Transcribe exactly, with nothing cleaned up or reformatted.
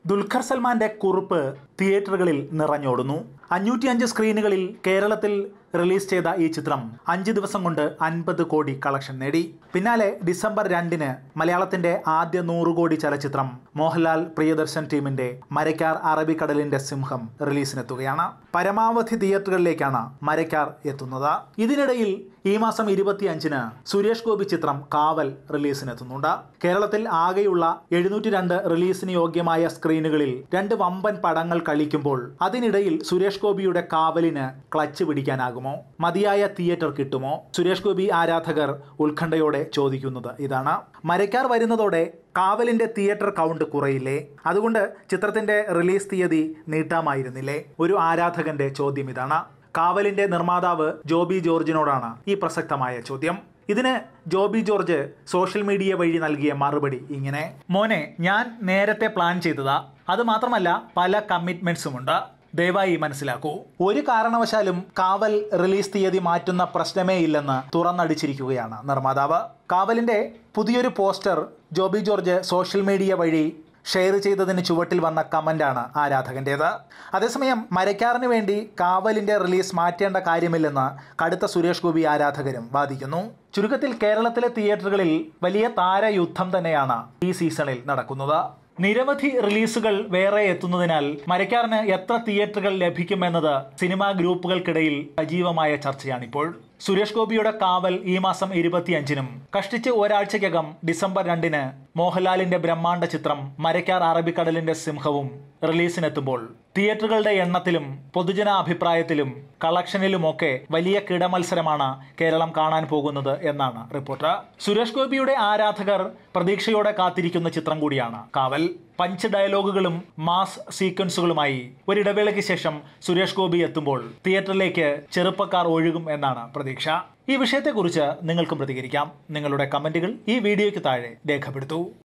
ദുൽഖർ സൽമാന്റെ കുറിപ്പ് തിയേറ്ററുകളിൽ നിറഞ്ഞോടുന്നു. അഞ്ഞൂറ്റി അഞ്ച് സ്ക്രീനുകളിൽ കേരളത്തിൽ റിലീസ് ചെയ്ത ഈ ചിത്രം അഞ്ച് ദിവസം കൊണ്ട് അൻപത് കോടി കളക്ഷൻ നേടി. പിന്നാലെ ഡിസംബർ രണ്ടിന് മലയാളത്തിന്റെ ആദ്യ നൂറ് കോടി ചലച്ചിത്രം മോഹൻലാൽ പ്രിയദർശൻ ടീമിന്റെ മരക്കാർ അറബിക്കടലിന്റെ സിംഹം റിലീസിനെത്തുകയാണ്. പരമാവധി തിയേറ്ററുകളിലേക്കാണ് മരക്കാർ എത്തുന്നത്. ഇതിനിടയിൽ ഈ മാസം ഇരുപത്തിയഞ്ചിന് സുരേഷ് ഗോപി ചിത്രം കാവൽ റിലീസിനെത്തുന്നുണ്ട്. കേരളത്തിൽ ആകെയുള്ള എഴുന്നൂറ്റി രണ്ട് റിലീസിന് യോഗ്യമായ സ്ക്രീനുകളിൽ രണ്ട് വമ്പൻ പടങ്ങൾ കളിക്കുമ്പോൾ അതിനിടയിൽ സുരേഷ് ഗോപിയുടെ കാവലിന് ക്ലച്ച് പിടിക്കാനാകുമോ? മതിയായ തിയേറ്റർ കിട്ടുമോ? സുരേഷ് ഗോപി ആരാധകർ ഉത്കണ്ഠയോടെ ചോദിക്കുന്നത് ഇതാണ്. മരക്കാർ വരുന്നതോടെ കാവലിന്റെ തിയേറ്റർ കൗണ്ട് കുറയില്ലേ? അതുകൊണ്ട് ചിത്രത്തിന്റെ റിലീസ് തീയതി നീട്ടാമായിരുന്നില്ലേ? ഒരു ആരാധകന്റെ ചോദ്യം ഇതാണ്. കാവലിന്റെ നിർമ്മാതാവ് ജോബി ജോർജിനോടാണ് ഈ പ്രസക്തമായ ചോദ്യം. ഇതിന് ജോബി ജോർജ് സോഷ്യൽ മീഡിയ വഴി നൽകിയ മറുപടി ഇങ്ങനെ: മോനെ, ഞാൻ നേരത്തെ പ്ലാൻ ചെയ്തതാ. അത് മാത്രമല്ല, പല കമ്മിറ്റ്മെന്റ്സുമുണ്ട്. ദയവായി മനസ്സിലാക്കൂ. ഒരു കാരണവശാലും കാവൽ റിലീസ് തീയതി മാറ്റുന്ന പ്രശ്നമേ ഇല്ലെന്ന് തുറന്നടിച്ചിരിക്കുകയാണ് നിർമ്മാതാവ്. കാവലിന്റെ പുതിയൊരു poster Joby George social media വഴി ഷെയർ ചെയ്തതിന് ചുവട്ടിൽ വന്ന കമന്റാണ് ആരാധകന്റേത്. അതേസമയം മരക്കാറിന് വേണ്ടി കാവലിന്റെ റിലീസ് മാറ്റേണ്ട കാര്യമില്ലെന്ന് കടുത്ത സുരേഷ് ഗോപി ആരാധകരും വാദിക്കുന്നു. ചുരുക്കത്തിൽ കേരളത്തിലെ തിയേറ്ററുകളിൽ വലിയ താരയുദ്ധം തന്നെയാണ് ഈ സീസണിൽ നടക്കുന്നത്. നിരവധി റിലീസുകൾ വേറെ എത്തുന്നതിനാൽ മരക്കാറിന് എത്ര തിയേറ്ററുകൾ ലഭിക്കുമെന്നത് സിനിമാ ഗ്രൂപ്പുകൾക്കിടയിൽ സജീവമായ ചർച്ചയാണിപ്പോൾ. സുരേഷ് ഗോപിയുടെ കാവൽ ഈ മാസം ഇരുപത്തിയഞ്ചിനും കഷ്ടിച്ച് ഒരാഴ്ചയ്ക്കകം ഡിസംബർ രണ്ടിന് മോഹൻലാലിന്റെ ബ്രഹ്മാണ്ഡ ചിത്രം മരക്കാർ അറബിക്കടലിന്റെ സിംഹവും റിലീസിനെത്തുമ്പോൾ തിയേറ്ററുകളുടെ എണ്ണത്തിലും പൊതുജനാഭിപ്രായത്തിലും കളക്ഷനിലുമൊക്കെ വലിയ കിടമത്സരമാണ് കേരളം കാണാൻ പോകുന്നത് എന്നാണ് റിപ്പോർട്ട്. സുരേഷ് ഗോപിയുടെ ആരാധകർ പ്രതീക്ഷയോടെ കാത്തിരിക്കുന്ന ചിത്രം കൂടിയാണ് കാവൽ. പഞ്ച് ഡയലോഗുകളും മാസ് സീക്വൻസുകളുമായി ഒരിടവേളയ്ക്ക് ശേഷം സുരേഷ് ഗോപി എത്തുമ്പോൾ തിയേറ്ററിലേക്ക് ചെറുപ്പക്കാർ ഒഴുകും എന്നാണ് പ്രതീക്ഷ. ഈ വിഷയത്തെക്കുറിച്ച് നിങ്ങൾക്കും പ്രതികരിക്കാം. നിങ്ങളുടെ കമന്റുകൾ ഈ വീഡിയോയ്ക്ക് താഴെ രേഖപ്പെടുത്തൂ.